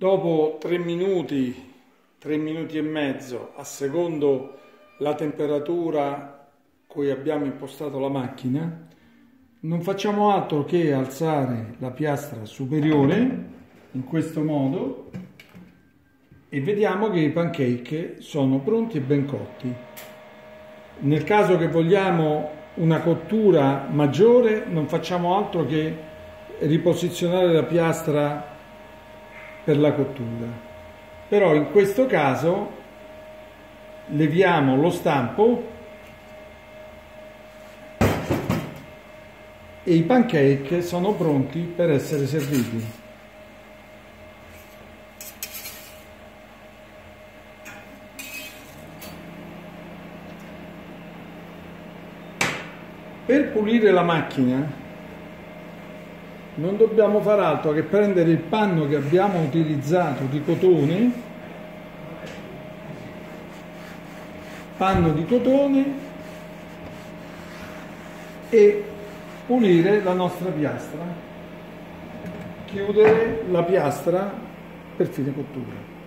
Dopo 3 minuti e mezzo, a secondo la temperatura cui abbiamo impostato la macchina, non facciamo altro che alzare la piastra superiore in questo modo e vediamo che i pancake sono pronti e ben cotti. Nel caso che vogliamo una cottura maggiore, non facciamo altro che riposizionare la piastra per la cottura. Però in questo caso leviamo lo stampo e i pancake sono pronti per essere serviti. Per pulire la macchina non dobbiamo fare altro che prendere il panno che abbiamo utilizzato di cotone, e pulire la nostra piastra, chiudere la piastra per fine cottura.